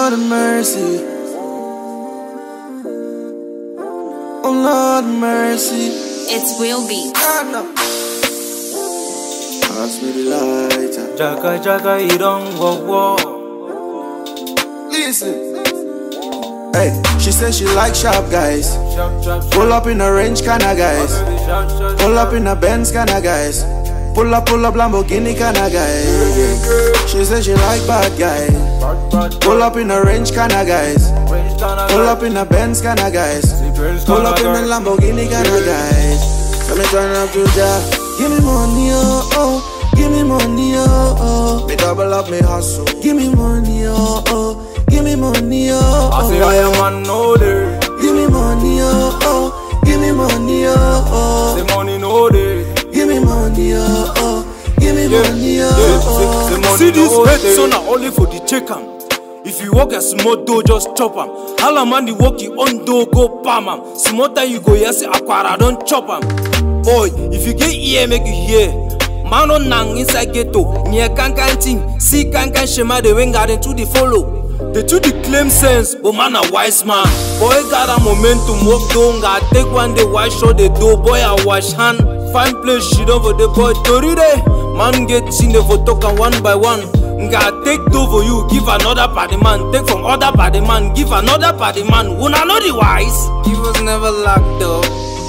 Lord have mercy. Oh Lord have mercy. It's Will Beat. Pass me the lighter. Jaga jaga, you don't go. Listen. Hey, she says she like sharp guys. Pull up in a range kinda guys. Pull up in a Benz kinda guys. Pull up Lamborghini kinda guys. She says she like bad guys. Pull up in a range kinda guys. Pull up in a Benz kinda guys. Pull up in a Lamborghini kinda guys. Let me turn up to that. Give me money, oh, oh. Give me money, oh, oh. Me double up me hustle. Give me money, oh, oh. Give me money, oh, oh. I say I am an older. Give me money, oh, oh. Give me money, oh, oh. The money no day. Give me money, oh, oh. Give me money, oh, oh. See this head son are only for the check am. If you work a small dough, just chop am. All a man the work you on dough, go palm am. Small time you go yes aquara, don't chop am. Boy, if you get ear, make you hear. Man on nang inside ghetto. Near cancan ting, see cancan shema the wing garden to the follow. They do the claim sense, but man a wise man. Boy got a momentum, walk down, got take one day, wash show the door. Boy I wash hand, find place shit over the boy Tori day. Man get in the photo can one by one. Got take two for you, give another party man. Take from other party man, give another party man. Una know the wise. He was never locked up.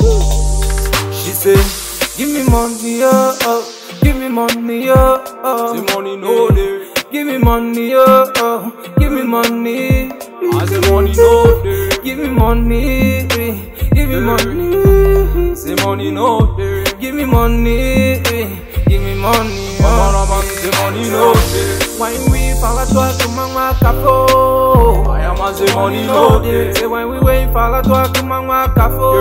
She said, give me money, oh, oh. Give me money, oh, oh. The money no day. Give me money, oh, oh. Give me money. I say money no day. Give me money. Give me money. Say money no day. Give me money. Give me money. Say money no day. When we fall to mama capo. I am a say money no day. Say when we wait fall to mama capo.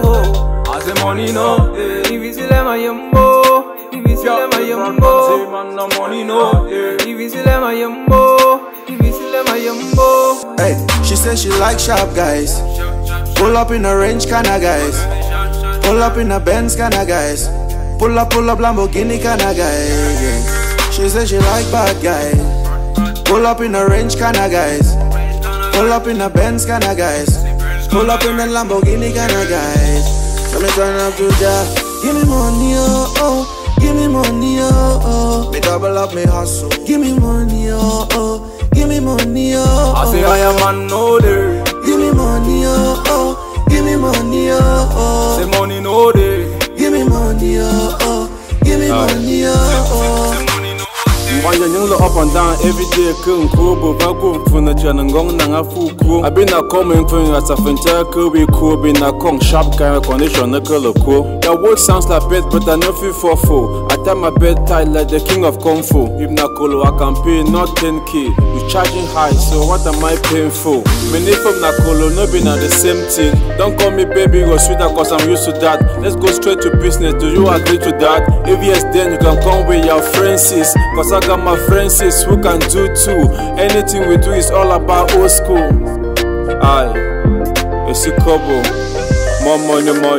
I say money no day. If you see them I am bo. If you see them I am bo. Say man no money no day. If you see them I am bo. If you see them I am bo. Hey, she says she like sharp guys. Pull up in a range kinda guys. Pull up in a Benz kinda guys. Pull up Lamborghini kinda guys. She says she like bad guys. Pull up in a range kinda guys. Pull up in a Benz kinda guys. Pull up in a Lamborghini kinda guys. Let me turn up to that. Give me money, oh, oh. Give me money, oh, oh. Me double up me hustle. Give me money, oh, oh. Give me money, oh, oh. I say I am an older. Give me money, oh, oh. Give me money, oh, oh. Say money no day. Give me money, oh, oh. Give me money, oh, oh. Why you up and down every day? Couldn't cool, but I go from the Janangong and a full cool. I've been a coming from as a fantastic, we cool, been a kong sharp kind of condition, a color cool. Your word sounds like bed, but I know feel for full. I tie my bed tight like the king of Kung Fu. If not colo, I can pay not 10K. You charging high, so what am I paying for? Many from Nakolo, no be not the same thing. Don't call me baby or sweeter, cause I'm used to that. Let's go straight to business. Do you agree to that? If yes, then you can come with your friends, cause I got my friends who can do too. Anything we do is all about old school. Aye, it's a couple. More money, more.